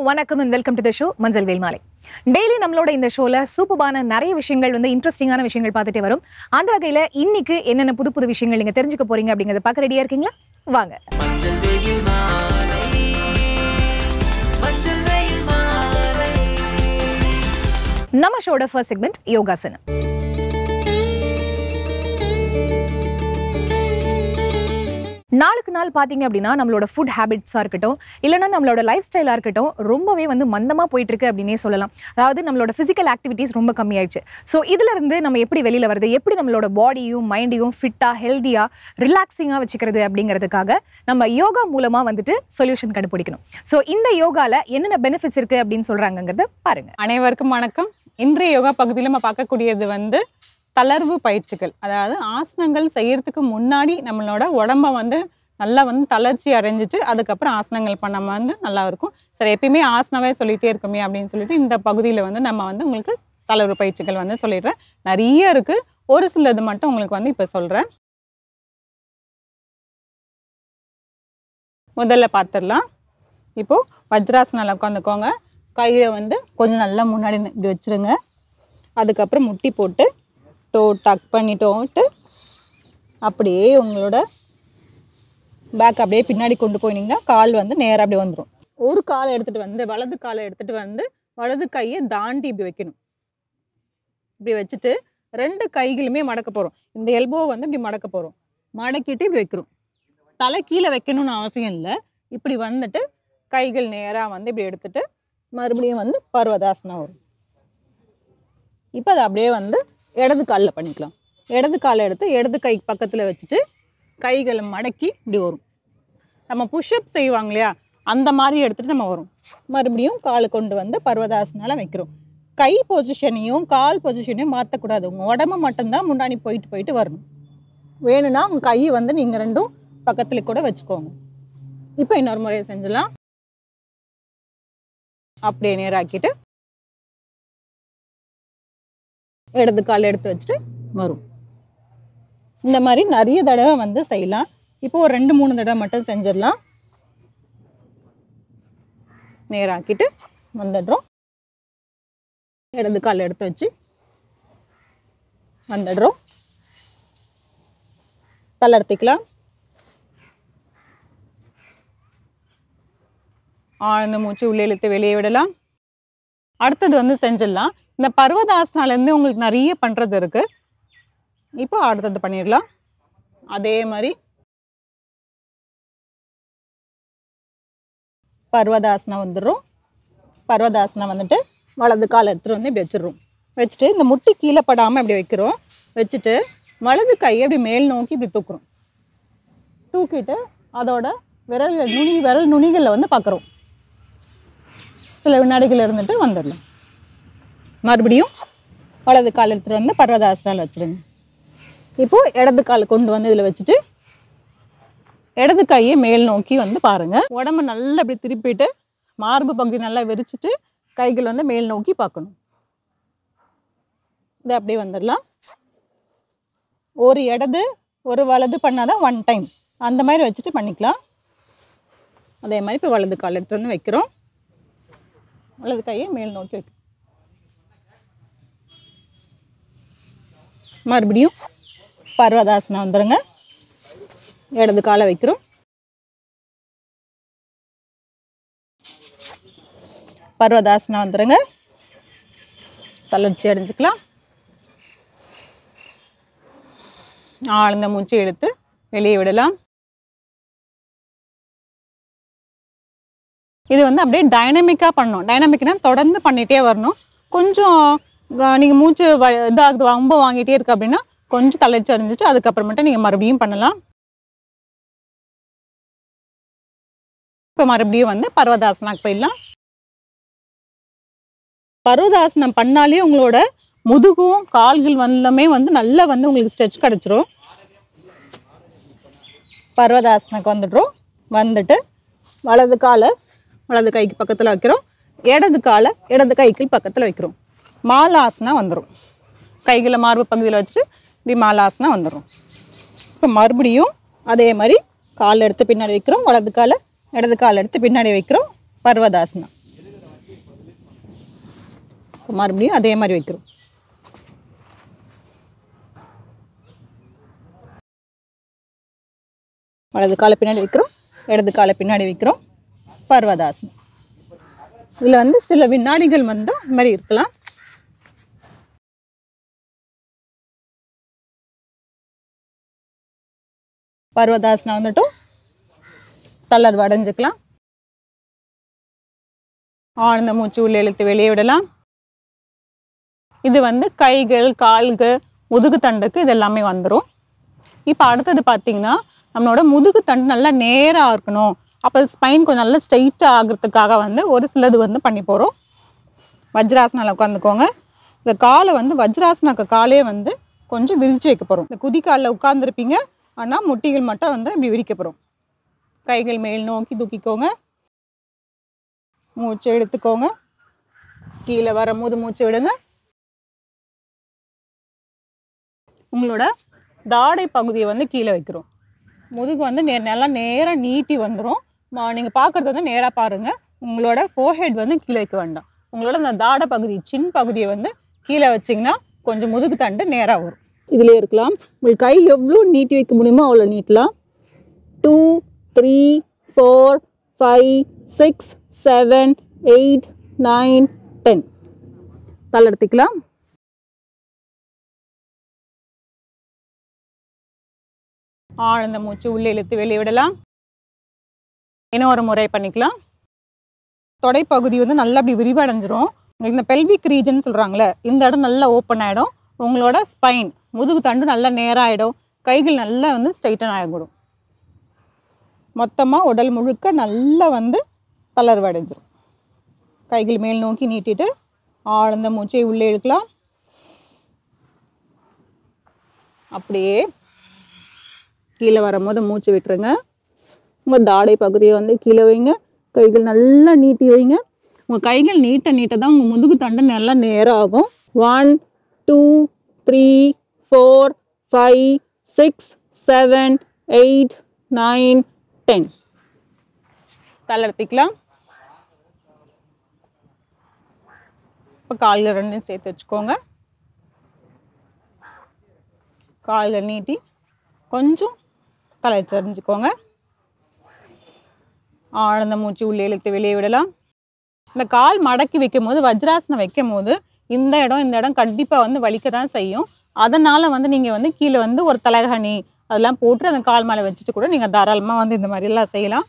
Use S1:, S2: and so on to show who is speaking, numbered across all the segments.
S1: வணக்கம் and welcome to the show மஞ்சள் வேல் மாலை. டெய்லி நம்மளோட இந்த ஷோல சூப்பரான நிறைய விஷயங்கள் இன்ட்ரெஸ்டிங்கான விஷயங்கள் பார்த்துட்டே வரும். அந்த வகையில இன்னைக்கு என்னென்ன புது புது விஷயங்கள் நீங்க தெரிஞ்சுக்க போறீங்க அப்படிங்கறத பார்க்க ரெடியா இருக்கீங்களா? வாங்க. நம்ம ஷோட ஃபர்ஸ்ட் செக்மெண்ட் யோகாசனம். நாளுக்கு நாள் பாத்தீங்க அப்படின்னா நம்மளோட ஃபுட் ஹேபிட்ஸா இருக்கட்டும் இல்லைன்னா நம்மளோட லைஃப் ஸ்டைலா இருக்கட்டும் ரொம்பவே மந்தமா போயிட்டு இருக்கு அப்படின்னே சொல்லலாம். அதாவது நம்மளோட பிசிக்கல் ஆக்டிவிட்டிஸ் ரொம்ப கம்மியாயிடுச்சு. ஸோ இதுல இருந்து நம்ம எப்படி வெளியில வருது, எப்படி நம்மளோட பாடியும் மைண்டையும் ஃபிட்டா ஹெல்தியா ரிலாக்ஸிங்கா வச்சுக்கிறது அப்படிங்கிறதுக்காக நம்ம யோகா மூலமா சொல்யூஷன் கண்டுபிடிக்கணும். ஸோ இந்த யோகால என்னென்ன பெனிஃபிட்ஸ் இருக்கு அப்படின்னு சொல்றாங்கிறத பாருங்க.
S2: அனைவருக்கும் வணக்கம். இன்றைய யோகா பகுதியில் நம்ம பார்க்கக்கூடியது தளர்வு பயிற்சிகள். அதாவது ஆசனங்கள் செய்யறதுக்கு முன்னாடி நம்மளோட உடம்ப நல்லா தளர்ச்சி அடைஞ்சிட்டு அதுக்கப்புறம் ஆசனங்கள் பண்ணாம நல்லா இருக்கும். சரி, எப்பயுமே ஆசனமே சொல்லிட்டே இருக்குமே அப்படின்னு சொல்லிட்டு இந்த பகுதியில் நம்ம உங்களுக்கு தளர்வு பயிற்சிகள் சொல்லிடுறேன். நிறைய இருக்கு, ஒரு சிலது மட்டும் உங்களுக்கு இப்போ சொல்றேன். முதல்ல பார்த்துடலாம். இப்போ வஜ்ராசனால உட்காந்துக்கோங்க. கையில கொஞ்சம் நல்லா முன்னாடி இப்படி வச்சிருங்க. அதுக்கப்புறம் முட்டி போட்டு டோ டக் பண்ணிட்டோட்டு அப்படியே உங்களோட பேக் அப்படியே பின்னாடி கொண்டு போயினீங்கன்னா கால் நேராக அப்படியே வந்துடும். ஒரு காலை எடுத்துகிட்டு வலது காலை எடுத்துகிட்டு வலது கையை தாண்டி இப்படி வைக்கணும். இப்படி வச்சுட்டு ரெண்டு கைகளுமே மடக்க போகிறோம். இந்த எல்போவை இப்படி மடக்க போகிறோம். மடக்கிட்டு இப்படி வைக்கிறோம். தலை கீழே வைக்கணும்னு அவசியம் இல்லை. இப்படி கைகள் நேராக இப்படி எடுத்துட்டு மறுபடியும் பர்வதாசனம் வரும். இப்போ அதை அப்படியே இடது காலில் பண்ணிக்கலாம். இடது காலை எடுத்து இடது கை பக்கத்தில் வச்சுட்டு கைகளை மடக்கி இப்படி வரும். நம்ம புஷ்அப் செய்வாங்க இல்லையா, அந்த மாதிரி எடுத்துகிட்டு நம்ம வரும். மறுபடியும் காலை கொண்டு பர்வதாசனால வைக்கிறோம். கை பொசிஷனையும் கால் பொசிஷனையும் மாற்றக்கூடாது. உங்கள் உடம்பு மட்டும்தான் முன்னாடி போயிட்டு வரணும். வேணும்னா உங்கள் கையை நீங்கள் ரெண்டும் பக்கத்தில் கூட வச்சுக்கோங்க. இப்போ இன்னொரு முறையை செஞ்சலாம். அப்படியே நேராக்கிட்டு இடது கால் எடுத்து வச்சுட்டு வரும். இந்த மாதிரி நிறைய தடவை செய்யலாம். இப்போ ஒரு 2-3 தடவை மட்டும் செஞ்சிடலாம். நேராக்கிட்டு வந்துடுறோம். இடது கால் எடுத்து வச்சு வந்துடுறோம். தளர்த்திக்கலாம். ஆழ்ந்த மூச்சு உள்ளே இழுத்து வெளியே விடலாம். அடுத்தது செஞ்சிடலாம். இந்த பர்வதாசனாலேருந்து உங்களுக்கு நிறைய பண்ணுறது இருக்கு. இப்போ அடுத்தது பண்ணிடலாம். அதே மாதிரி பர்வதாசனம் வந்துடுறோம். பர்வதாசனம் வலது கால் எடுத்துகிட்டு இப்படி வச்சிடுறோம். வச்சுட்டு இந்த முட்டி கீழே படாமல் இப்படி வைக்கிறோம். வச்சுட்டு வலது கையை இப்படி மேல் நோக்கி இப்படி தூக்குறோம். தூக்கிட்டு அதோட விரல் நுனிகளில் பார்க்குறோம். சில வினாடிகள் இருந்துட்டு வந்துடலாம். மறுபடியும் வலது கால் எடுத்துகிட்டு பர்வதாசனால் வச்சுருங்க. இப்போது இடது கால் கொண்டு இதில் வச்சுட்டு இடது கையை மேல் நோக்கி பாருங்கள். உடம்பு நல்லா இப்படி திருப்பிட்டு மார்பு பகுதி நல்லா விரிச்சிட்டு கைகள் மேல் நோக்கி பார்க்கணும். இது அப்படியே வந்துடலாம். ஒரு இடது ஒரு வலது பண்ணாதான் 1 டைம் அந்த மாதிரி வச்சுட்டு பண்ணிக்கலாம். அதே மாதிரி இப்போ வலது கால் எடுத்துகிட்டு வைக்கிறோம். வலது கையை மேல் நோக்கி வைக்கிறோம். மறுபடியும் பர்வதாசனம் வந்துடுங்க. இடது காலை வைக்கிறோம். பர்வதாசனம் வந்துடுங்க. தளர்ச்சி அடைஞ்சுக்கலாம். ஆழ்ந்த மூச்சு எடுத்து வெளியே விடலாம். இது அப்படியே டைனமிக்காக பண்ணணும். டைனமிக்னா தொடர்ந்து பண்ணிகிட்டே வரணும். கொஞ்சம் நீங்கள் மூச்சு இதாகுது ரொம்ப வாங்கிட்டே இருக்கு அப்படின்னா கொஞ்சம் தளர்ச்சி அடைஞ்சிட்டு அதுக்கப்புறமேட்டு நீங்கள் மறுபடியும் பண்ணலாம். இப்போ மறுபடியும் பர்வதாசனாக்கு போயிடலாம். பர்வதாசனம் பண்ணாலே உங்களோட முதுகும் கால்கள் எல்லாமே நல்லா உங்களுக்கு ஸ்ட்ரெச் கிடச்சிரும். பர்வதாசனாக்கு வந்துடுறோம். வந்துட்டு வலது காலை வலது கைக்கு பக்கத்தில் வைக்கிறோம். இடது காலை இடது கைக்கு பக்கத்தில் வைக்கிறோம். மாலாசனா வந்துடும். கைகளை மார்பு பகுதியில் வச்சுட்டு இப்படி மாலாசனா வந்துடும். இப்போ மறுபடியும் அதே மாதிரி கால் எடுத்து பின்னாடி வைக்கிறோம். வலது காலை இடது கால் எடுத்து பின்னாடி வைக்கிறோம். பர்வதாசனம். மறுபடியும் அதே மாதிரி வைக்கிறோம். வலது காலை பின்னாடி வைக்கிறோம், இடது காலை பின்னாடி வைக்கிறோம். பர்வதாசனம். இதில் வந்து சில வினாடிகள் வந்து இந்த மாதிரி இருக்கலாம். பர்வதாசனம் வந்துட்டும் தளர்வு அடைஞ்சுக்கலாம். ஆழ்ந்த மூச்சு உள்ள இழுத்து வெளியே விடலாம். இது வந்து கைகள், கால்கள், முதுகு தண்டுக்கு இது எல்லாமே வந்துடும். இப்போ அடுத்தது பார்த்தீங்கன்னா நம்மளோட முதுகு தண்டு நல்லா நேராக இருக்கணும், அப்போ ஸ்பைன் கொஞ்சம் நல்லா ஸ்ட்ரைட்டாக ஆகிறதுக்காக வந்து ஒரு சிலது வந்து பண்ணி போகிறோம். வஜ்ராசனால உட்காந்துக்கோங்க. இந்த காலை வந்து வஜ்ராசனாக்க காலே வந்து கொஞ்சம் விரிச்சு வைக்க போகிறோம். இந்த குதிக்காலில் உட்காந்துருப்பீங்க, ஆனால் முட்டிகள் மட்டும் வந்து இப்படி விரிக்க போகிறோம். கைகள் மேல் நோக்கி தூக்கிக்கோங்க. மூச்சு எடுத்துக்கோங்க. கீழே வரும்போது மூச்சு விடுங்க. உங்களோட தாடை பகுதியை வந்து கீழே வைக்கிறோம். முதுகு வந்து நல்லா நேராக நீட்டி வந்துடும். நீங்கள் பார்க்குறது வந்து நேராக பாருங்கள். உங்களோட ஃபோர்ஹெட் வந்து கீழே வைக்க வேண்டாம். உங்களோட அந்த தாடை பகுதி, சின் பகுதியை வந்து கீழே வச்சிங்கன்னா கொஞ்சம் முதுகு தண்டு நேராக வரும். இதிலே இருக்கலாம். உங்களுக்கு கை எவ்வளோ நீட்டி வைக்க முடியுமோ அவ்வளோ நீட்டலாம். 2, 3, 4, 5, 6, 7, 8, 9, 10 தளர்த்திக்கலாம். ஆழ்ந்த மூச்சு உள்ளே இழுத்து வெளியே விடலாம். இன்னொரு முறை பண்ணிக்கலாம். தொடைப்பகுதி வந்து நல்லா அப்படி விரிவடைஞ்சிரும். உங்களுக்கு இந்த பெல்விக் ரீஜன் சொல்கிறாங்களே, இந்த இடம் நல்லா ஓப்பன் ஆகிடும். உங்களோட ஸ்பைன், முதுகு தண்டு நல்லா நேராகிடும். கைகள் நல்லா வந்து ஸ்ட்ரைட்டன் ஆகிடும். மொத்தமாக உடல் முழுக்க நல்லா வந்து தளர்வு அடைஞ்சிரும். கைகள் மேல் நோக்கி நீட்டிட்டு ஆழ்ந்த மூச்சை உள்ளே இழுக்கலாம். அப்படியே கீழே வரும்போது மூச்சு விட்டுருங்க. உங்கள் தாடை பகுதியை வந்து கீழே வைங்க. கைகள் நல்லா நீட்டி வைங்க. உங்கள் கைகள் நீட்ட நீட்ட தான் உங்கள் முதுகு தண்டு நல்லா நேராக ஆகும். 1, 2, 3, 4, 5, 6, 7, 8, 9, 10 தளர்த்திக்கலாம். இப்போ கால்கள் ரெண்டும் சேர்த்து வச்சுக்கோங்க. கால்கள் நீட்டி கொஞ்சம் தளர்ச்சி அடைஞ்சுக்கோங்க. ஆழ்ந்த மூச்சு உள்ளே இழுத்து வெளியே விடலாம். இந்த கால் மடக்கி வைக்கும் போது, வஜ்ராசனம் வைக்கும் போது இந்த இடம் கண்டிப்பாக வந்து வலிக்க தான் செய்யும். அதனால் வந்து நீங்கள் வந்து கீழே வந்து ஒரு தலகணி அதெல்லாம் போட்டு அந்த கால் மேலே வச்சுட்டு கூட நீங்கள் தாராளமாக வந்து இந்த மாதிரிலாம் செய்யலாம்.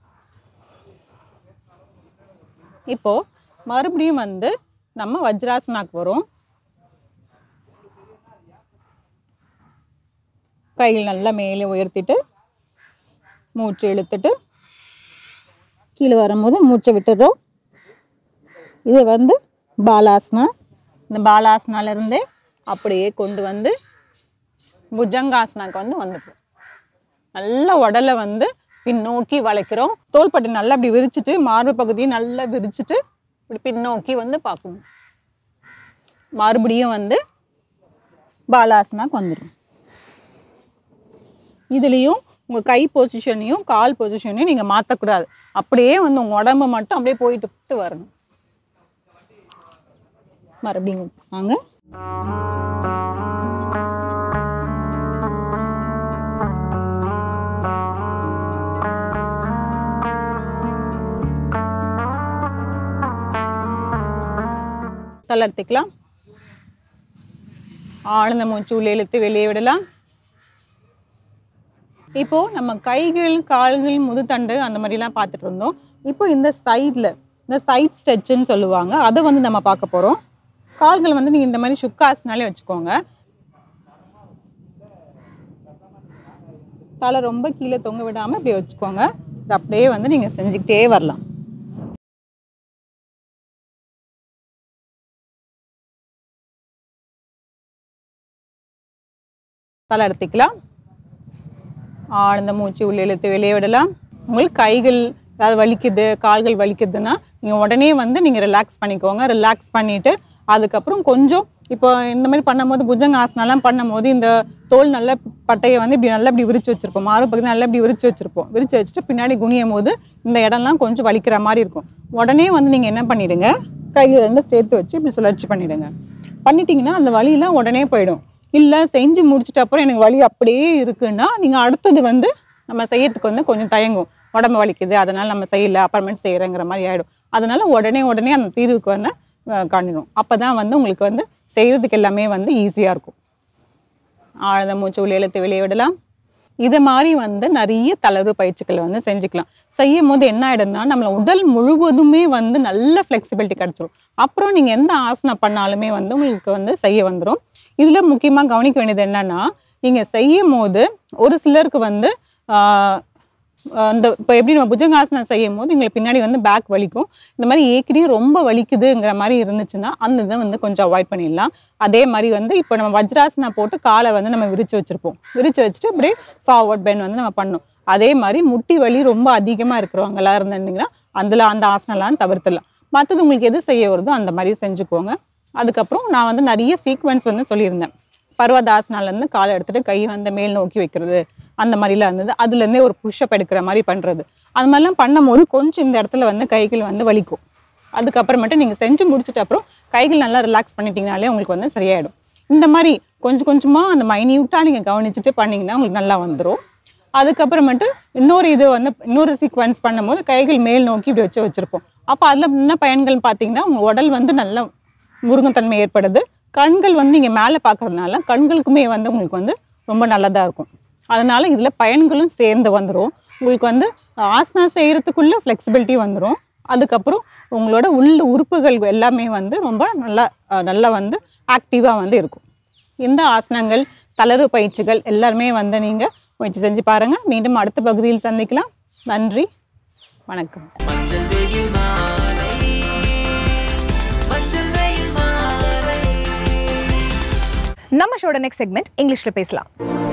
S2: இப்போது மறுபடியும் வந்து நம்ம வஜ்ராசனாக்கு வரும். கைகள் நல்லா மேலே உயர்த்திட்டு மூச்சு இழுத்துட்டு கீழே வரும்போது மூச்சை விட்டுடுறோம். இது வந்து பாலாசனா. இந்த பாலாசனாலேருந்தே அப்படியே கொண்டு வந்து புஜங்காசனாக்கு வந்து வந்துடும். நல்ல உடலை வந்து பின்னோக்கி வளைக்கிறோம். தோள்பட்டை நல்லா அப்படி விரிச்சிட்டு, மார்பு பகுதியை நல்லா விரிச்சிட்டு இப்படி பின்னோக்கி வந்து பார்க்கணும். மறுபடியும் வந்து பாலாசனாக்கு வந்துடும். இதுலேயும் உங்கள் கை பொசிஷனையும் கால் பொசிஷனையும் நீங்கள் மாற்றக்கூடாது. அப்படியே வந்து உங்கள் உடம்பை மட்டும் அப்படியே போயிட்டு வரணும். மறுபடியும் வாங்க. தளர்த்திக்கலாம். ஆழ்ந்த மூச்சு உள்ளே இழுத்து வெளியே விடலாம். இப்போ நம்ம கைகள், கால்கள், முதுதண்டு அந்த மாதிரிலாம் பார்த்துட்டு இருந்தோம். இப்போ இந்த சைடில் இந்த சைட் ஸ்ட்ரெச்சுன்னு சொல்லுவாங்க, அதை வந்து நம்ம பார்க்க போகிறோம். கால்கள் வந்து நீங்கள் இந்த மாதிரி சுக்காசனாலே வச்சுக்கோங்க. தலை ரொம்ப கீழே தொங்க விடாமல் இப்படி வச்சுக்கோங்க. இது அப்படியே வந்து நீங்கள் செஞ்சுக்கிட்டே வரலாம். தலை எடுத்துக்கலாம். ஆழ்ந்த மூச்சு உள்ளே இழுத்து வெளியே விடலாம். உங்களுக்கு கைகள் ஏதாவது வலிக்குது, கால்கள் வலிக்குதுன்னா நீங்கள் உடனே வந்து நீங்கள் ரிலாக்ஸ் பண்ணிக்கோங்க. ரிலாக்ஸ் பண்ணிவிட்டு அதுக்கப்புறம் கொஞ்சம் இப்போ இந்த மாதிரி பண்ணும்போது புஜங்காசனெல்லாம் பண்ணும்போது இந்த தோல் நல்ல பட்டையை வந்து இப்படி நல்லா இப்படி விரிச்சு வச்சுருப்போம். மாறு பகுதி நல்லா இப்படி விரிச்சு வச்சுருப்போம். விரிச்சு வச்சுட்டு பின்னாடி குனியும் போது இந்த இடம்லாம் கொஞ்சம் வலிக்கிற மாதிரி இருக்கும். உடனே வந்து நீங்கள் என்ன பண்ணிவிடுங்க, கையை ரெண்டும் சேர்த்து வச்சு இப்படி சுழற்சி பண்ணிடுங்க. பண்ணிட்டீங்கன்னா அந்த வலியெல்லாம் உடனே போயிடும். இல்லை செஞ்சு முடிச்சிட்ட அப்புறம் எனக்கு வலி அப்படியே இருக்குன்னா நீங்கள் அடுத்தது வந்து நம்ம செய்யறதுக்கு வந்து கொஞ்சம் தயங்கும். உடம்பு வலிக்குது, அதனால நம்ம செய்யலை, அப்புறமேட்டு செய்கிறேங்கிற மாதிரி ஆகிடும். அதனால உடனே அந்த தீர்வுக்கு வந்து காணிடும். அப்போ தான் வந்து உங்களுக்கு வந்து செய்கிறதுக்கு எல்லாமே வந்து ஈஸியாக இருக்கும். ஆழ்ந்த மூச்சு உள்ள இழுத்து வெளியே விடலாம். இதை மாதிரி வந்து நிறைய தளர்வு பயிற்சிகளை வந்து செஞ்சுக்கலாம். செய்யும் போது என்ன ஆகிடும்னா நம்மள உடல் முழுவதுமே வந்து நல்ல ஃப்ளெக்சிபிலிட்டி கிடச்சிரும். அப்புறம் நீங்கள் எந்த ஆசனம் பண்ணாலுமே வந்து உங்களுக்கு வந்து செய்ய வந்துடும். இதில் முக்கியமாக கவனிக்க வேண்டியது என்னன்னா, நீங்கள் செய்யும் போது ஒரு சிலருக்கு வந்து இப்போ எப்படி நம்ம புஜங்காசனம் செய்யும் போது எங்களுக்கு பின்னாடி வந்து பேக் வலிக்கும். இந்த மாதிரி ஏற்கனவே ரொம்ப வலிக்குதுங்கிற மாதிரி இருந்துச்சுன்னா அந்த இதை வந்து கொஞ்சம் அவாய்ட் பண்ணிடலாம். அதே மாதிரி வந்து இப்போ நம்ம வஜ்ராசனா போட்டு காலை வந்து நம்ம விரிச்சு வச்சுருப்போம். விரிச்சு வச்சுட்டு அப்படியே ஃபார்வர்ட் பெண்ட் வந்து நம்ம பண்ணணும். அதே மாதிரி முட்டி வலி ரொம்ப அதிகமாக இருக்கிறவங்களாம் இருந்துட்டிங்கன்னா அந்த ஆசனம்லாம் தவிர்த்துடலாம். மற்றது உங்களுக்கு எது செய்ய வருதோ அந்த மாதிரி செஞ்சுக்கோங்க. அதுக்கப்புறம் நான் வந்து நிறைய சீக்வன்ஸ் வந்து சொல்லியிருந்தேன். பர்வதாசனாலேருந்து காலை எடுத்துகிட்டு கை வந்து மேல் நோக்கி வைக்கிறது, அந்த மாதிரிலாம் இருந்தது. அதுலேருந்தே ஒரு புஷ்அப் எடுக்கிற மாதிரி பண்ணுறது, அது மாதிரிலாம் பண்ணும்போது கொஞ்சம் இந்த இடத்துல வந்து கைகள் வந்து வலிக்கும். அதுக்கப்புறமேட்டு நீங்கள் செஞ்சு முடிச்சுட்டு அப்புறம் கைகள் நல்லா ரிலாக்ஸ் பண்ணிட்டீங்கனாலே உங்களுக்கு வந்து சரியாயிடும். இந்த மாதிரி கொஞ்சம் கொஞ்சமாக அந்த மைன்யூட்டாக நீங்கள் கவனிச்சுட்டு பண்ணிங்கன்னா உங்களுக்கு நல்லா வந்துடும். அதுக்கப்புறமேட்டு இன்னொரு சீக்வன்ஸ் பண்ணும்போது கைகள் மேல் நோக்கி இப்படி வச்சுருப்போம். அப்போ அதில் என்ன பயன்கள் பார்த்தீங்கன்னா உங்கள் உடல் வந்து நல்லா முருகத்தன்மை ஏற்படுது. கண்கள் வந்து இங்கே மேலே பார்க்கறதுனால கண்களுக்குமே வந்து உங்களுக்கு வந்து ரொம்ப நல்லதாக இருக்கும். அதனால இதில் பயன்களும் சேர்ந்து வந்துடும். உங்களுக்கு வந்து ஆசனா செய்கிறதுக்குள்ள ஃப்ளெக்சிபிலிட்டி வந்துடும். அதுக்கப்புறம் உங்களோட உறுப்புகள் எல்லாமே வந்து ரொம்ப நல்லா வந்து ஆக்டிவாக வந்து இருக்கும். இந்த ஆசனங்கள் தளர்வு பயிற்சிகள் எல்லாருமே வந்து நீங்கள் முயற்சி செஞ்சு பாருங்கள். மீண்டும் அடுத்த பகுதியில் சந்திக்கலாம். நன்றி, வணக்கம்.
S1: நம்ம ஷோட நெக்ஸ்ட் செக்மெண்ட் இங்கிலீஷ்ல பேசலாம்.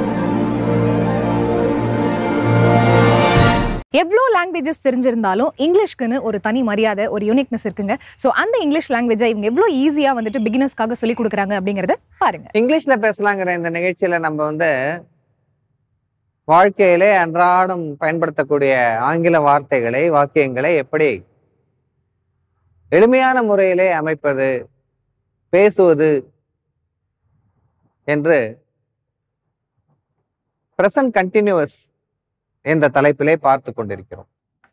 S1: எவ்வளோ லாங்குவேஜஸ் தெரிஞ்சிருந்தாலும் இங்கிலீஷ்க்குன்னு ஒரு தனி மரியாதை, ஒரு யூனிக்னஸ் இருக்குங்க. ஸோ அந்த இங்கிலீஷ் லாங்குவேஜை இவங்க எவ்வளோ ஈஸியாக வந்துட்டு பிகினர்ஸ்க்காக சொல்லி கொடுக்குறாங்க அப்படிங்கிறத பாருங்க.
S3: இங்கிலீஷ்ல பேசலாங்கிற இந்த நிகழ்ச்சியில நம்ம வந்து வாழ்க்கையிலே அன்றாடம் பயன்படுத்தக்கூடிய ஆங்கில வார்த்தைகளை, வாக்கியங்களை எப்படி எளிமையான முறையிலே அமைப்பது, பேசுவது என்று பிரசன்ட் கண்டினியூவஸ் என்ற தலைப்பிலே பார்த்து கொண்டிருக்கிறோம்.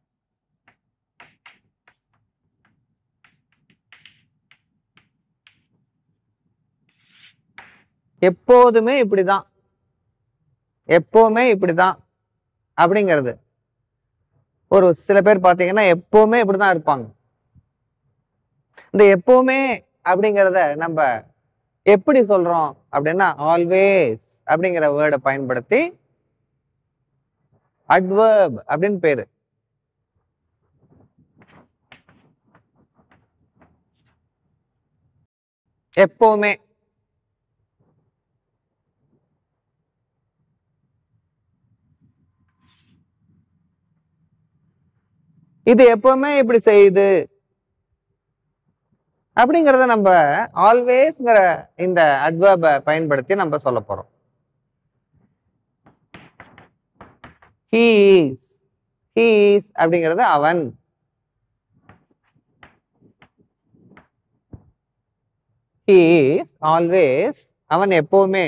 S3: எப்போதுமே இப்படிதான், எப்பவுமே இப்படிதான் அப்படிங்கிறது. ஒரு சில பேர் பார்த்தீங்கன்னா எப்பவுமே இப்படிதான் இருப்பாங்க. இந்த எப்பவுமே அப்படிங்கிறத நம்ம எப்படி சொல்றோம் அப்படின்னா ஆல்வேஸ் அப்படிங்கிற வேர்டை பயன்படுத்தி அட்வர்ப் அப்படின்னு பேரு. எப்பவுமே இது எப்பவுமே இப்படி செய்யுது அப்படிங்கிறத நம்ம ஆல்வேஸ்ங்கிற இந்த அட்வர்பை பயன்படுத்தி நம்ம சொல்ல போறோம். he is அப்படிங்கிறது அவன். he is always, அவன் எப்பவுமே.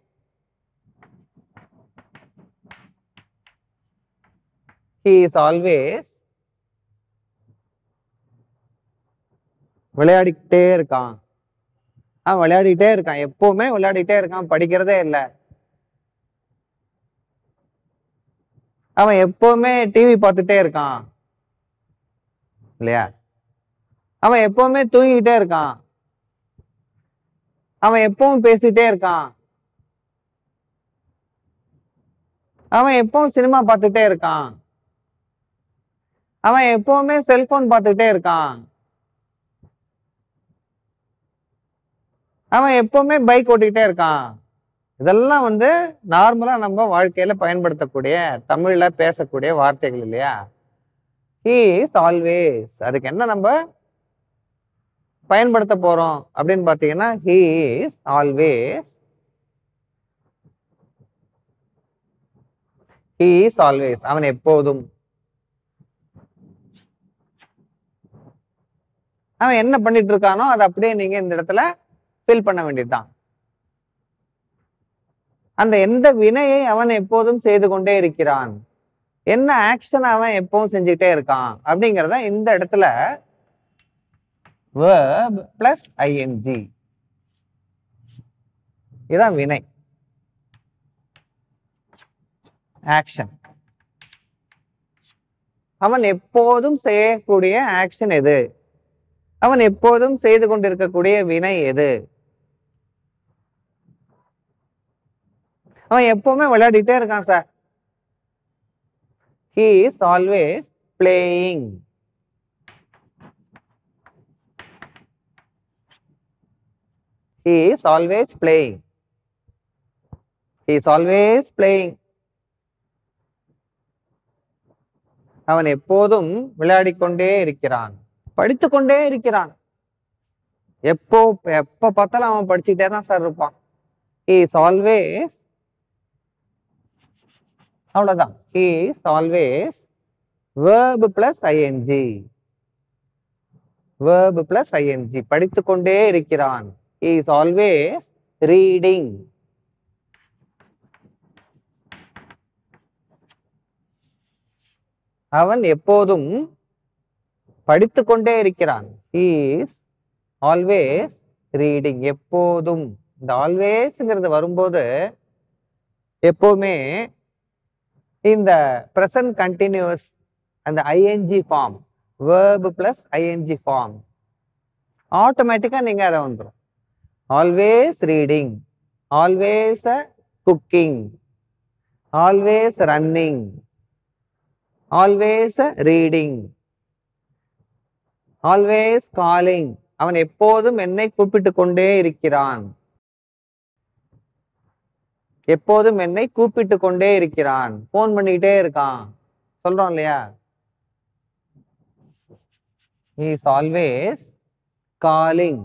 S3: he is always விளையாடிக்கிட்டே இருக்கான். அவன் விளையாடிக்கிட்டே இருக்கான், எப்பவுமே விளையாடிக்கிட்டே இருக்கான், படிக்கிறதே இல்லை. அவன் எப்பவுமே டிவி பார்த்துட்டே இருக்கான் இல்லையா? அவன் எப்பவுமே தூங்கிக்கிட்டே இருக்கான். அவன் எப்பவும் பேசிட்டே இருக்கான். அவன் எப்பவும் சினிமா பார்த்துட்டே இருக்கான். அவன் எப்பவுமே செல்போன் பார்த்துக்கிட்டே இருக்கான். அவன் எப்பவுமே பைக் ஓட்டிக்கிட்டே இருக்கான். இதெல்லாம் வந்து நார்மலா நம்ம வாழ்க்கையில பயன்படுத்தக்கூடிய, தமிழ்ல பேசக்கூடிய வார்த்தைகள் இல்லையா? he is always, அதுக்கு என்ன நம்ம பயன்படுத்த போறோம் அப்படின்னு பாத்தீங்கன்னா he is always, he is always, அவன் எப்போதும். அவன் என்ன பண்ணிட்டு இருக்கானோ அதை அப்படியே நீங்க இந்த இடத்துல ஃபில் பண்ண வேண்டியதுதான். அந்த எந்த வினையை அவன் எப்போதும் செய்து கொண்டே இருக்கிறான், என்ன ஆக்ஷன் அவன் எப்பவும் செஞ்சுக்கிட்டே இருக்கான் அப்படிங்கிறத இந்த இடத்துல verb plus ing. இதான் வினை, ஆக்ஷன். அவன் எப்போதும் செய்யக்கூடிய ஆக்ஷன் எது, அவன் எப்போதும் செய்து கொண்டிருக்கக்கூடிய வினை எது? அவன் எப்பவுமே விளையாடிட்டே இருக்கான் sir. He is always playing. He is always playing. He is always playing. அவன் எப்போதும் விளையாடிக்கொண்டே இருக்கிறான், படித்துக்கொண்டே இருக்கிறான். எப்ப பார்த்தாலும் அவன் படிச்சுக்கிட்டே தான் சார் இருப்பான். He is always, அவ்வளவுதான். He is always verb plus ing. Verb plus ing. படித்துக்கொண்டே இருக்கிறான். He is always reading. அவன் எப்போதும் படித்துக்கொண்டே இருக்கிறான். He is always reading. எப்போதும், இந்த ஆல்வேஸ்ங்கிறது வரும்போது எப்பவுமே இந்த present continuous அந்த ing form, verb plus ing form ஆட்டோமேட்டிக்கா நீங்க அதை வந்துடும். Always reading, always cooking, always running, always reading, always calling. அவன் எப்போதும் என்னை கூப்பிட்டு கொண்டே இருக்கிறான், எப்போதும் என்னை கூப்பிட்டு கொண்டே இருக்கிறான், போன் பண்ணிக்கிட்டே இருக்கான், சொல்றோம் இல்லையா? He is always calling.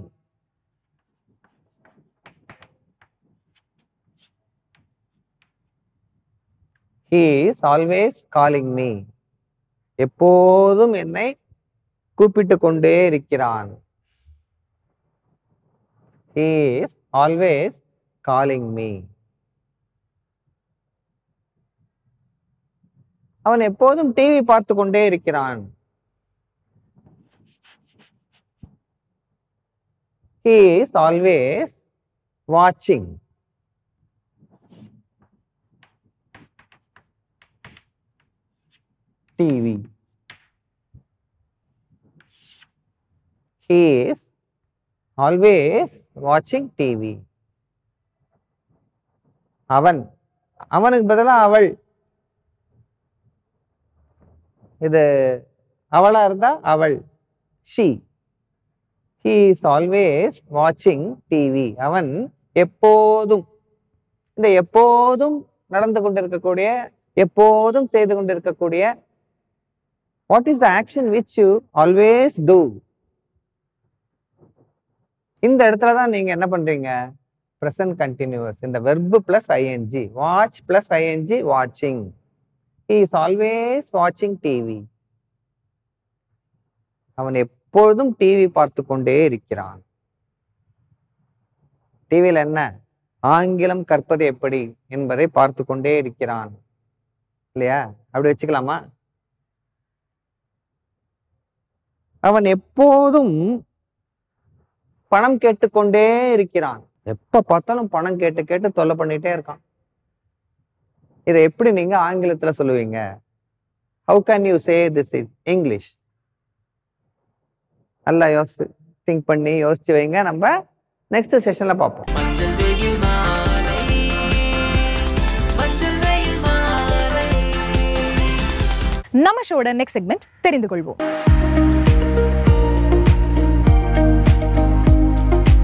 S3: He is always calling me. எப்போதும் என்னை கூப்பிட்டு கொண்டே இருக்கிறான். He is always calling me. அவன் எப்போதும் டிவி பார்த்து கொண்டே இருக்கிறான். He is always watching. TV. He is always watching TV. அவன், அவனுக்கு பதிலா அவள், இது அவளா இருந்தா அவள், she. He is always watching TV. அவன் எப்போதும், இந்த எப்போதும் நடந்து கொண்டிருக்கக்கூடிய, எப்போதும் செய்து கொண்டிருக்கக்கூடிய, what is the action which you always do? இந்த இடத்துல தான் நீங்க என்ன பண்றீங்க? present continuous, இந்த verb plus ing, watch plus ing, watching. He is always watching TV. அவன் எப்பொழுதும் டிவி பார்த்து கொண்டே இருக்கிறான். டிவியில் என்ன? ஆங்கிலம் கற்பது எப்படி என்பதை பார்த்து கொண்டே இருக்கிறான், இல்லையா? அப்படி வச்சுக்கலாமா? அவன் எப்போதும் பணம் கேட்டுக்கொண்டே இருக்கிறான். எப்ப பார்த்தாலும் பணம் கேட்டு கேட்டு தொல்லை பண்ணிட்டே இருக்கான். இதை எப்படி நீங்க ஆங்கிலத்துல சொல்லுவீங்க? How can you say this in English? நல்லா திங்க் பண்ணி யோசிச்சு வைங்க. நம்ம நெக்ஸ்ட் செஷன்ல பார்ப்போம்.
S1: நம்ம ஷோட நெக்ஸ்ட் செக்மெண்ட் தெரிந்து கொள்வோம்.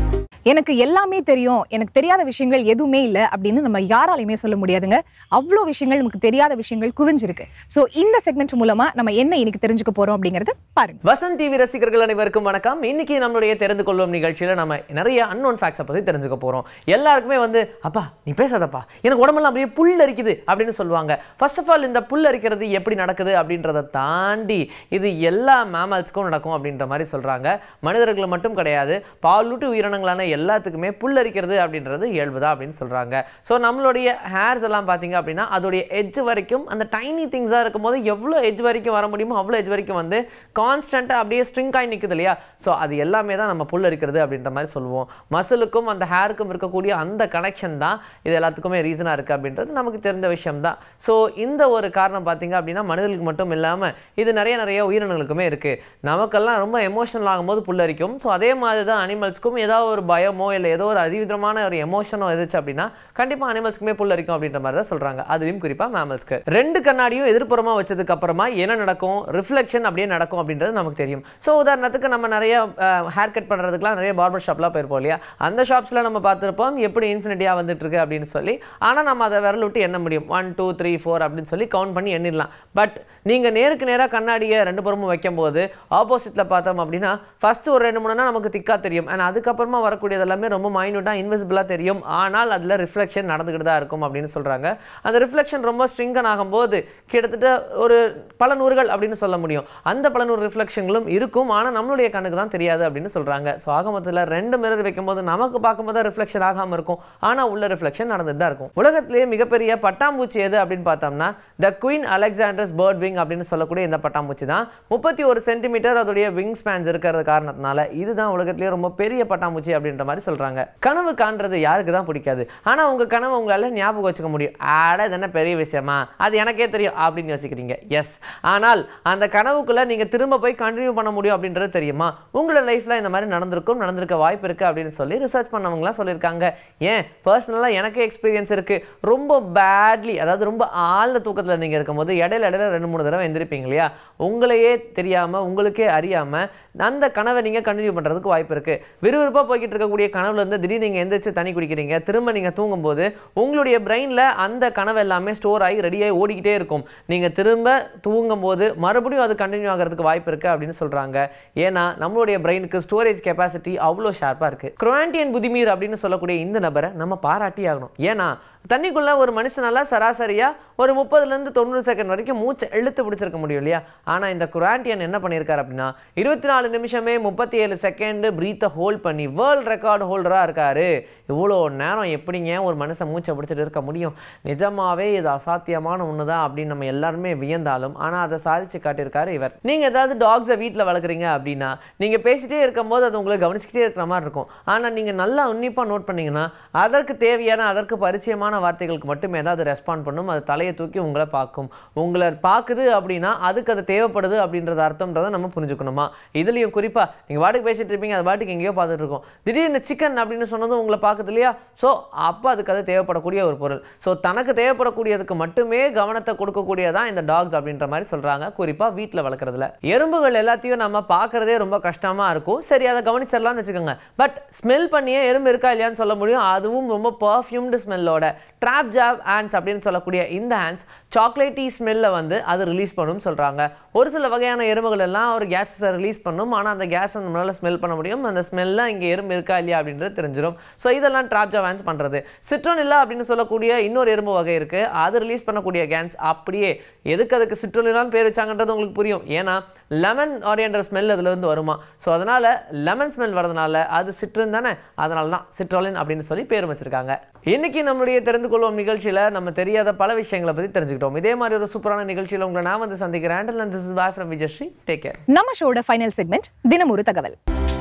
S1: எனக்கு எல்லாமே தெரியும், எனக்கு தெரியாத விஷயங்கள் எதுவுமே இல்லை அப்படின்னு நம்ம யாராலையுமே சொல்ல முடியாதுங்க. அவ்வளோ விஷயங்கள், நமக்கு தெரியாத விஷயங்கள் குவிஞ்சிருக்கு. ஸோ இந்த செக்மெண்ட் மூலமா நம்ம என்ன இன்னைக்கு தெரிஞ்சுக்க போறோம் அப்படிங்கறத பாருங்க.
S4: வசந்த் டிவி ரசிகர்கள் அனைவருக்கும் வணக்கம். இன்னைக்கு நம்மளுடைய தெரிந்து கொள்ளும் நிகழ்ச்சியில நம்ம நிறைய அன்னோன் ஃபேக்ட்ஸை பத்தி தெரிஞ்சுக்க போறோம். எல்லாருக்குமே அப்பா நீ பேசாதப்பா, எனக்கு உடம்பெல்லாம் அப்படியே புல் அரிக்குது அப்படின்னு சொல்லுவாங்க. ஃபர்ஸ்ட் ஆஃப் ஆல் இந்த புல் அரிக்கிறது எப்படி நடக்குது அப்படின்றத தாண்டி இது எல்லா மேமல்ஸ்க்கும் நடக்கும் அப்படின்ற மாதிரி சொல்றாங்க. மனிதர்கள் மட்டும் கிடையாது, பாலூட்டு உயிரினங்களான எல்லாத்துக்குமே புல்லரிக்கிறது அப்படின்றது இயல்புதான் அப்படின்னு சொல்றாங்க. ஸோ நம்மளுடைய ஹேர்ஸ் எல்லாம் பார்த்தீங்க அப்படின்னா அதோடைய எட்ஜ் வரைக்கும் அந்த டைனி திங்ஸாக இருக்கும்போது எவ்வளோ எட்ஜ் வரைக்கும் வர முடியுமோ அவ்வளோ எட்ஜ் வரைக்கும் கான்ஸ்டன்ட்டாக அப்படியே ஸ்ட்ரிங் ஆகி நிற்குது இல்லையா. ஸோ அது எல்லாமே தான் நம்ம புல்லரிக்கிறது அப்படின்ற மாதிரி சொல்லுவோம். மசிலுக்கும் அந்த ஹேருக்கும் இருக்கக்கூடிய அந்த கனெக்ஷன் தான் இது எல்லாத்துக்குமே ரீசனாக இருக்குது அப்படின்றது நமக்கு தெரிந்த விஷயம் தான். ஸோ இந்த ஒரு காரணம் பார்த்தீங்க அப்படின்னா மனிதர்களுக்கு மட்டும் இல்லாமல் இது நிறைய உயிரினங்களுக்குமே இருக்குது. நமக்கெல்லாம் ரொம்ப எமோஷனல் ஆகும்போது புல்லரிக்கும். ஸோ அதே மாதிரி தான் அனிமல்ஸ்க்கும் ஏதாவது ஒரு பயமோ இல்லை ஏதோ ஒரு அதிவிதமான ஒரு எமோஷனோ இருந்துச்சு அப்படின்னா கண்டிப்பாக அனிமல்ஸ்க்குமே புல்லரிக்கும் அப்படின்ற மாதிரி தான் சொல்கிறாங்க. அதுலேயும் குறிப்பாக மேமல்ஸ்க்கு. ரெண்டு கண்ணாடியும் எதிர்ப்புறமாக வச்சதுக்கு அப்புறமா என்ன நடக்கும், ரிஃப்ளெக்ஷன் அப்படியே நடக்கும் அப்படின்றது நமக்கு தெரியும். ஸோ உதாரணத்துக்கு நம்ம நிறைய ஹேர் கட் பண்ணுறதுக்குலாம் நிறைய பார்பர் ஷாப்லாம் போயிருப்போம் இல்லையா. அந்த ஷாப்ஸில் நம்ம பார்த்துருப்போம் எப்படி இன்ஃபினிட்டியாக வந்துட்டு இருக்கு அப்படின்னு சொல்லி. ஆனால் நம்ம அதை விரல் விட்டு எண்ண முடியும், 1 2 3 4 அப்படின்னு சொல்லி கவுண்ட் பண்ணி எண்ணிடலாம். பட் நீங்கள் நேருக்கு நேராக கண்ணாடியை ரெண்டு புறமும் வைக்கும்போது ஆப்போசிட்டில் பார்த்தோம் அப்படின்னா ஃபர்ஸ்ட் ஒரு 2-3 நமக்கு திக்காக தெரியும். அண்ட் அதுக்கப்புறமா வரக்கூடியது எல்லாமே ரொம்ப மைன்யூட்டாக இன்விசிபிளாக தெரியும். ஆனால் அதில் ரிஃப்ளெக்ஷன் நடந்துக்கிட்டு தான் இருக்கும் அப்படின்னு சொல்கிறாங்க. அந்த ரிஃப்ளெக்ஷன் ரொம்ப ஸ்ட்ரிங்கன் ஆகும்போது கிட்டத்தட்ட ஒரு பல நூறுகள் அப்படின்னு சொல்ல முடியும். அந்த பல நூறு ரிஃப்ளெக்ஷன்களும் இருக்கும், ஆனால் நம்மளுடைய கண்ணுக்கு தான் தெரியாது அப்படின்னு சொல்கிறாங்க. ஸோ ஆக மொத்தத்தில் 2 மிரர் வைக்கும்போது நமக்கு பார்க்கும்போது தான் ரிஃப்ளெக்ஷன் ஆகாமல் இருக்கும், ஆனால் உள்ள ரிஃப்ளெக்ஷன் நடந்துட்டு தான் இருக்கும். உலகத்திலேயே மிகப்பெரிய பட்டாம்பூச்சி எது அப்படின்னு பார்த்தோம்னா the queen Alexander's bird wing அப்படின்னு சொல்லக்கூடிய இந்த பட்டாம்பூச்சி தான். 31 சென்டிமீட்டர் அதோடைய விங் ஸ்பேன்ஸ் இருக்கிறது காரணத்தினால இதுதான் உலகத்திலேயே ரொம்ப பெரிய பட்டாம்பூச்சி அப்படின்ற மாதிரி சொல்றாங்க. கனவு காண்றது யாருக்கு தான் பிடிக்காது, ஆனா உங்க கனவு உங்களால ஞாபகம் வச்சுக்க முடியும். ஆட இது என்ன பெரிய விஷயமா, அது எனக்கே தெரியும் அப்படின்னு யோசிக்கிறீங்க. எஸ், ஆனால் அந்த கனவுக்குள்ள நீங்க திரும்ப போய் கண்டினியூ பண்ண முடியும் அப்படின்றது தெரியுமா? உங்களோட லைஃப்ல இந்த மாதிரி நடந்திருக்க வாய்ப்பு இருக்கு அப்படின்னு சொல்லி ரிசர்ச் பண்ணவங்களாம் சொல்லியிருக்காங்க. ஏன் பர்சனலா எனக்கே எக்ஸ்பீரியன்ஸ் இருக்கு. ரொம்ப பேட்லி, அதாவது ரொம்ப ஆழ்ந்த தூக்கத்தில் நீங்க இருக்கும்போது இடையில 2-3 தடவை எந்திரிப்பீங்க இல்லையா, உங்களையே தெரியாம உங்களுக்கே அறியாம அந்த கனவை நீங்க கண்டினியூ பண்றதுக்கு வாய்ப்பு இருக்கு. விறுவிறுப்பா போய்கிட்டு இருக்கக்கூடிய கனவுல இருந்து திடீர்னு நீங்க எந்திரிச்சு தண்ணி குடிக்கிறீங்க, திரும்ப நீங்க தூங்கும் போது உங்களுடைய பிரெயின்ல அந்த கனவு எல்லாமே ஸ்டோர் ஆகி ரெடியாகி ஓடிக்கிட்டே இருக்கும். நீங்க திரும்ப தூங்கும் போது மறுபடியும் அது கண்டினியூ ஆகிறதுக்கு வாய்ப்பு இருக்கு அப்படின்னு சொல்றாங்க. ஏன்னா நம்மளுடைய பிரெயினுக்கு ஸ்டோரேஜ் கெப்பாசிட்டி அவ்வளோ ஷார்ப்பா இருக்கு. குரோண்டியன் புதிமீர் அப்படின்னு சொல்லக்கூடிய இந்த நபரை நம்ம பாராட்டி ஆகணும். ஏன்னா தண்ணிக்குள்ள ஒரு மனுஷனால சராசரியா ஒரு 30-90 செகண்ட் வரைக்கும் மூச்சை இழுத்து பிடிச்சிருக்க முடியும் இல்லையா. ஆனா இந்த குராண்டியன் என்ன பண்ணியிருக்காரு அப்படின்னா 24 நிமிஷமே 37 செகண்ட் பிரீத்தை ஹோல்ட் பண்ணி வேர்ல்ட் ரெக்கார்டு ஹோல்டரா இருக்காரு. இவ்வளோ நேரம் எப்படிங்க ஒரு மனுஷன் மூச்சை பிடிச்சிட்டு இருக்க முடியும்? நிஜமாவே இது அசாத்தியமான ஒண்ணுதான் அப்படின்னு நம்ம எல்லாருமே வியந்தாலும் ஆனா அதை சாதிச்சு காட்டியிருக்காரு இவர். நீங்க ஏதாவது டாக்ஸை வீட்டில் வளர்க்குறீங்க அப்படின்னா நீங்க பேசிட்டே இருக்கும் போது அது உங்களை கவனிச்சுக்கிட்டே இருக்கிற மாதிரி இருக்கும். ஆனா நீங்க நல்லா உன்னிப்பா நோட் பண்ணீங்கன்னா அதற்கு தேவையான அதற்கு பரிச்சயமான வார்த்தைகளுக்கு மட்டுமே ஏதாவது ரெஸ்பாண்ட் பண்ணும். அது தலையை தூக்கி உங்களை பார்க்கும். உங்களை பார்க்குது அப்படின்னா அதுக்கு அது தேவைப்படுது அப்படின்றது அர்த்தம்ன்றதை நம்ம புரிஞ்சுக்கணுமா. இதுலயும் குறிப்பா நீங்க வாட்டுக்கு பேசிட்டு இருப்பீங்க, அது வாட்டுக்கு எங்கேயோ பார்த்துட்டு இருக்கும், திடீர்னு சிக்கன் அப்படின்னு சொன்னதும் உங்களை பார்க்குது இல்லையா. ஸோ அப்போ அதுக்கு அது தேவைப்படக்கூடிய ஒரு பொருள். ஸோ தனக்கு தேவைப்படக்கூடியதுக்கு மட்டுமே கவனத்தை கொடுக்கக்கூடியதான் இந்த டாக்ஸ் அப்படின்ற மாதிரி சொல்றாங்க, குறிப்பா வீட்டில் வளர்க்குறதுல. எறும்புகள் எல்லாத்தையும் நம்ம பார்க்கறதே ரொம்ப கஷ்டமா இருக்கும். சரி, அதை கவனிச்சிடலாம்னு வச்சுக்கோங்க. பட் ஸ்மெல் பண்ணியே எறும்பு இருக்கா இல்லையான்னு சொல்ல முடியும். அதுவும் ரொம்ப பர்ஃப்யூம்டு ஸ்மெல்லோட. ட்ராப் ஜாப் ஆண்ட்ஸ் அப்படின்னு சொல்லக்கூடிய இந்த ஆண்ட்ஸ் சாக்லேட்டி ஸ்மெல்ல அது ரிலீஸ் பண்ணும் சொல்றாங்க. ஒரு சில வகையான எறும்புகள் எல்லாம் ஒரு கேஸை ரிலீஸ் பண்ணும், ஆனால் அந்த கேஸை நம்மளால ஸ்மெல் பண்ண முடியும். அந்த ஸ்மெல்லாம் இங்கே எறும்பு இருக்கா இல்லையா அப்படின்றது தெரிஞ்சிடும். ஸோ இதெல்லாம் ட்ராப் ஜாப் ஆண்ட்ஸ் பண்றது. சிட்ரோனில்லா அப்படின்னு சொல்லக்கூடிய இன்னொரு எறும்பு வகை இருக்கு, அது ரிலீஸ் பண்ணக்கூடிய கேஸ் அப்படியே எதுக்கு அதுக்கு சிட்ரோனில்லான்னு பேர் வச்சாங்கன்றது உங்களுக்கு புரியும். ஏன்னா லெமன் ஆரியன்ற ஸ்மெல் அதுல இருந்து வருமா. ஸோ அதனால லெமன் ஸ்மெல் வரதுனால அது சிட்ரின் தானே, அதனால தான் சிட்ரோலின் அப்படின்னு சொல்லி பேர் வச்சிருக்காங்க. இன்னைக்கு நம்மளுடைய தெரிந்து கொள்வோம் நிகழ்ச்சியில நம்ம தெரியாத பல விஷயங்களை பத்தி தெரிஞ்சுக்கிட்டோம். இதே மாதிரி ஒரு சூப்பரான நிகழ்ச்சியில உங்களை நான் சந்திக்கிறேன். This is bye from Vijayashree. Take care.
S1: நம்ம ஷோட ஃபைனல் செக்மெண்ட் தினம் ஒரு தகவல்.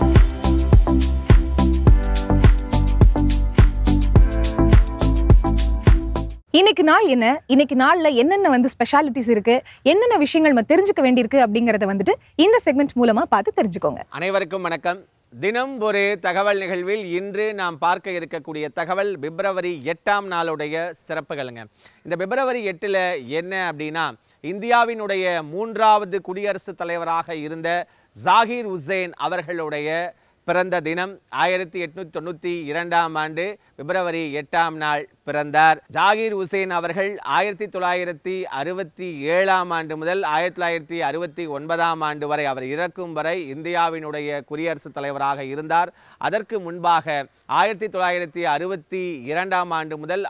S1: இன்னைக்கு நாள் என்ன, இன்னைக்கு நாள்ல என்னென்ன ஸ்பெஷாலிட்டிஸ் இருக்கு, என்னென்ன விஷயங்கள் நம்ம தெரிஞ்சுக்க வேண்டியிருக்கு அப்படிங்கறத இந்த செக்மெண்ட் மூலமா பார்த்து தெரிஞ்சுக்கோங்க.
S5: அனைவருக்கும் வணக்கம். தினம் ஒரு தகவல் நிகழ்வில் இன்று நாம் பார்க்க இருக்கக்கூடிய தகவல் பிப்ரவரி 8ஆம் நாளுடைய சிறப்புகளுங்க. இந்த பிப்ரவரி 8ல் என்ன அப்படின்னா இந்தியாவினுடைய 3வது குடியரசுத் தலைவராக இருந்த ஜாகிர் உசேன் அவர்களுடைய பிறந்த தினம் 1892 ஆண்டு பிப்ரவரி 8ஆம் நாள் பிறந்தார். ஜாகிர் உசேன் அவர்கள் 1967 ஆண்டு முதல் 1969 ஆண்டு வரை அவர் இறக்கும் வரை இந்தியாவினுடைய குடியரசுத் தலைவராக இருந்தார். அதற்கு முன்பாக 1962 ஆண்டு முதல்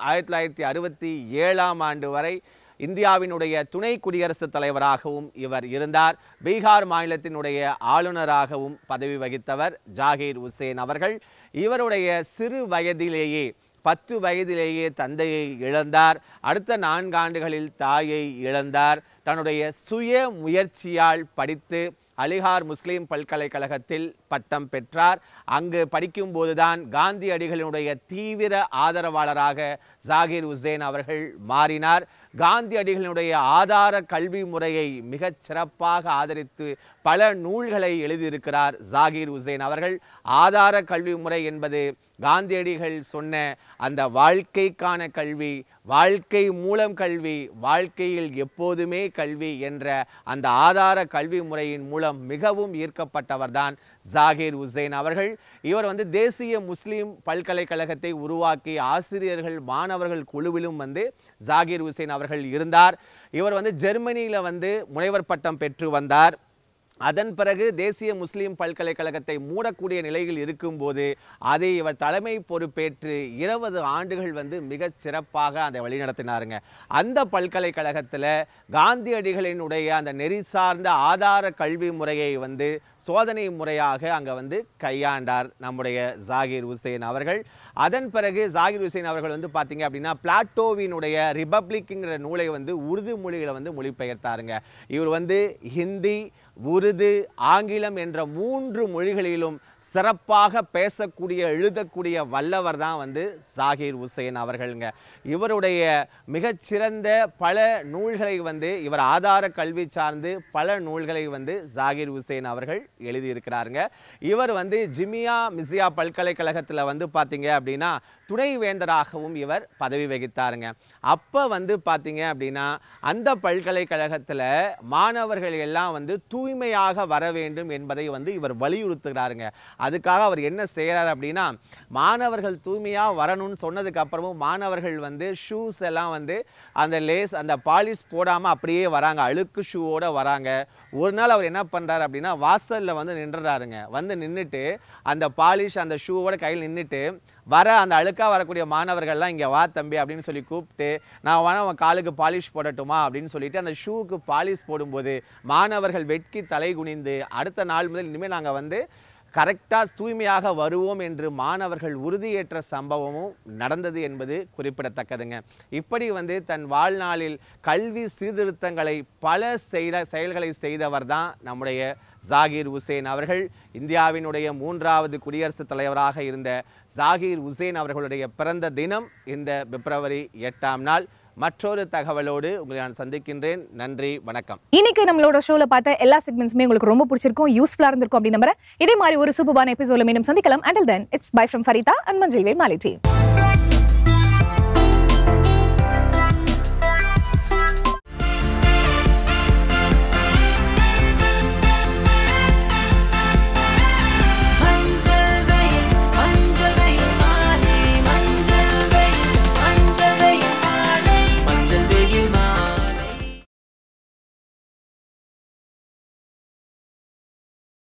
S5: 1967 ஆண்டு வரை இந்தியாவினுடைய துணை குடியரசுத் தலைவராகவும் இவர் இருந்தார். பீகார் மாநிலத்தினுடைய ஆளுநராகவும் பதவி வகித்தவர் ஜாகிர் உசேன் அவர்கள். இவருடைய சிறு வயதிலேயே 10 வயதிலேயே தந்தையை இழந்தார். அடுத்த 4 ஆண்டுகளில் தாயை இழந்தார். தன்னுடைய சுய முயற்சியால் படித்து அலிகார் முஸ்லீம் பல்கலைக்கழகத்தில் பட்டம் பெற்றார். அங்கு படிக்கும்போதுதான் காந்தியடிகளினுடைய தீவிர ஆதரவாளராக ஜாகிர் உசேன் அவர்கள் மாறினார். காந்தியடிகளினுடைய ஆதார கல்வி முறையை மிகச் சிறப்பாக ஆதரித்து பல நூல்களை எழுதியிருக்கிறார் ஜாகிர் உசேன் அவர்கள். ஆதார கல்வி முறை என்பது காந்தியடிகள் சொன்ன அந்த வாழ்க்கைக்கான கல்வி, வாழ்க்கை மூலம் கல்வி, வாழ்க்கையில் எப்போதுமே கல்வி என்ற அந்த ஆதார கல்வி முறையின் மூலம் மிகவும் ஈர்க்கப்பட்டவர்தான் ஜாகிர் உசேன் அவர்கள். இவர் தேசிய முஸ்லீம் பல்கலைக்கழகத்தை உருவாக்கி ஆசிரியர்கள் மாணவர்கள் குழுவிலும் ஜாகிர் உசேன் அவர்கள் இருந்தார். இவர் ஜெர்மனியில் முனைவர் பட்டம் பெற்று வந்தார். அதன் பிறகு தேசிய முஸ்லீம் பல்கலைக்கழகத்தை மூடக்கூடிய நிலையில் இருக்கும்போது அதை இவர் தலைமை பொறுப்பேற்று 20 ஆண்டுகள் மிகச் சிறப்பாக அதை வழிநடத்தினாருங்க. அந்த பல்கலைக்கழகத்தில் காந்தியடிகளினுடைய அந்த நெறி சார்ந்த ஆதார கல்வி முறையை சோதனை முறையாக அங்கே கையாண்டார் நம்முடைய ஜாகிர் உசேன் அவர்கள். அதன் பிறகு ஜாகிர் உசேன் அவர்கள் பார்த்தீங்க அப்படின்னா பிளாட்டோவினுடைய ரிபப்ளிக்ங்கிற நூலை உருது மொழியில் மொழிபெயர்த்தாருங்க. இவர் ஹிந்தி, உருது, ஆங்கிலம் என்ற 3 மொழிகளிலும் சிறப்பாக பேசக்கூடிய எழுதக்கூடிய வல்லவர் தான் ஜாகிர் உசேன் அவர்களுங்க. இவருடைய மிகச்சிறந்த பல நூல்களை இவர் ஆதார கல்வி சார்ந்து பல நூல்களை ஜாகிர் உசேன் அவர்கள் எழுதியிருக்கிறாருங்க. இவர் ஜிமியா மிசியா பல்கலைக்கழகத்தில் பார்த்தீங்க அப்படின்னா துணைவேந்தராகவும் இவர் பதவி வகித்தாருங்க. அப்போ பார்த்தீங்க அப்படின்னா அந்த பல்கலைக்கழகத்தில் மாணவர்கள் எல்லாம் தூய்மையாக வர வேண்டும் என்பதை இவர் வலியுறுத்துகிறாருங்க. அதுக்காக அவர் என்ன செய்கிறார் அப்படின்னா மாணவர்கள் தூய்மையாக வரணும்னு சொன்னதுக்கு அப்புறமும் மாணவர்கள் ஷூஸ் எல்லாம் அந்த லேஸ் அந்த பாலிஷ் போடாமல் அப்படியே வராங்க, அழுக்கு ஷூவோட வராங்க. ஒரு நாள் அவர் என்ன பண்ணுறாரு அப்படின்னா வாசலில் நின்றுறாருங்க. நின்றுட்டு அந்த பாலிஷ் அந்த ஷூவோட கையில் நின்றுட்டு வர அந்த அழுக்காக வரக்கூடிய மாணவர்கள்லாம் இங்கே வா தம்பி அப்படின்னு சொல்லி கூப்பிட்டு நான் வேணா அவன் காலுக்கு பாலிஷ் போடட்டுமா அப்படின்னு சொல்லிட்டு அந்த ஷூவுக்கு பாலிஷ் போடும்போது மாணவர்கள் வெட்கி தலை குனிந்து அடுத்த நாள் முதல் இனிமேல் நாங்கள் கரெக்டாக தூய்மையாக வருவோம் என்று மாணவர்கள் உறுதியேற்ற சம்பவமும் நடந்தது என்பது குறிப்பிடத்தக்கதுங்க. இப்படி தன் வாழ்நாளில் கல்வி சீர்திருத்தங்களை பல செயல்களை செய்தவர் தான் நம்முடைய ஜாகிர் உசேன் அவர்கள். இந்தியாவினுடைய 3வது குடியரசுத் தலைவராக இருந்த ஜாகிர் உசேன் அவர்களுடைய பிறந்த தினம் இந்த பிப்ரவரி 8ஆம் நாள். மற்றொரு தகவலோடு உங்களை நான் சந்திக்கின்றேன். நன்றி, வணக்கம்.
S1: இன்னைக்கு நம்மளோட ஷோல பார்த்த எல்லா செக்மெண்ட்ஸுமே உங்களுக்கு ரொம்ப பிடிச்சிருக்கும், யூஸ்ஃபுல்லா இருந்திருக்கும் அப்படின்னு நம்புறேன். இதே மாதிரி ஒரு சூப்பரான எபிசோட்ல மீண்டும் சந்திக்கலாம். Until then, it's bye from Farita and Manjilvel Mali team.